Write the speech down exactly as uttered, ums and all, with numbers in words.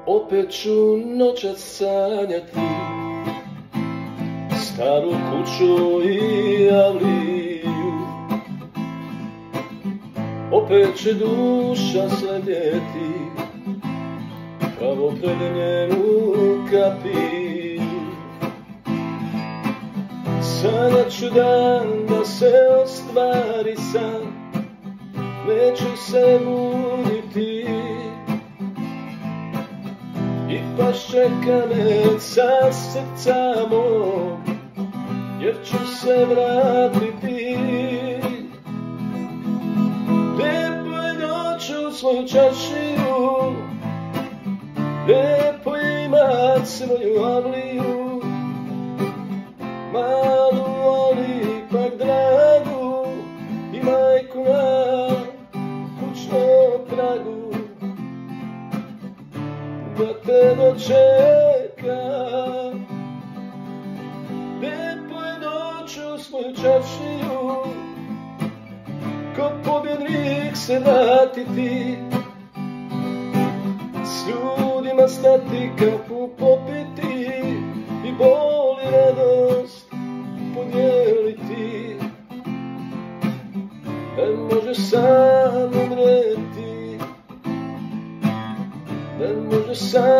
Opet ću noćas sanjati staru kuću i avliju. Opet će duša sledjeti pravo pred njenu kapiju. Sanjat ću dan da se ostvari san, neću se buditi. I pašće kamen sa srca mog, jer ću se vratiti. Lijepo je doći u svoju čaršiju, lijepo je imat svoju avliju. Malu, ali ipak dragu, i majku na kućnom pragu, da te dočeka. Lijepo je doći u svoju čaršiju, ko pobjednik se vratiti, s ljudima stati, kapu popiti i bol i radost podijeliti. Ne možeš sam umreti, ne možeš sam